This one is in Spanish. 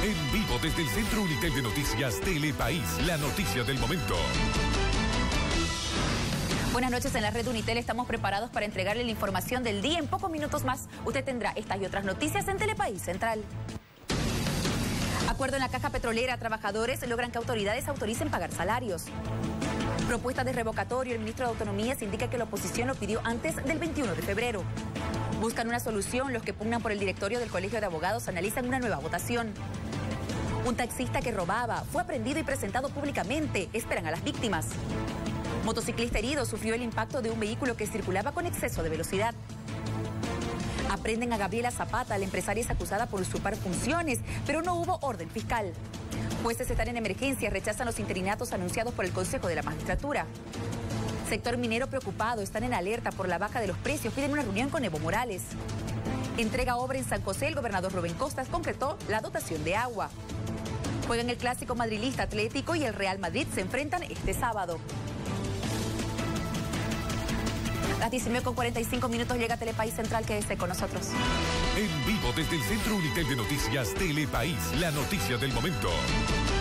En vivo desde el Centro Unitel de Noticias Telepaís, la noticia del momento. Buenas noches, en la red Unitel estamos preparados para entregarle la información del día. En pocos minutos más usted tendrá estas y otras noticias en Telepaís Central. Acuerdo en la caja petrolera, trabajadores logran que autoridades autoricen pagar salarios. Propuesta de revocatorio, el ministro de Autonomías indica que la oposición lo pidió antes del 21 de febrero. Buscan una solución, los que pugnan por el directorio del Colegio de Abogados analizan una nueva votación. Un taxista que robaba fue aprendido y presentado públicamente, esperan a las víctimas. Motociclista herido sufrió el impacto de un vehículo que circulaba con exceso de velocidad. Aprenden a Gabriela Zapata, la empresaria es acusada por usurpar funciones, pero no hubo orden fiscal. Jueces están en emergencia, rechazan los interinatos anunciados por el Consejo de la Magistratura. Sector minero preocupado, están en alerta por la baja de los precios, piden una reunión con Evo Morales. Entrega obra en San José, el gobernador Rubén Costas concretó la dotación de agua. Juegan el clásico madrilista Atlético y el Real Madrid se enfrentan este sábado. Las 19:45 llega Telepaís Central, que esté con nosotros. En vivo desde el Centro Unitel de Noticias Telepaís, la noticia del momento.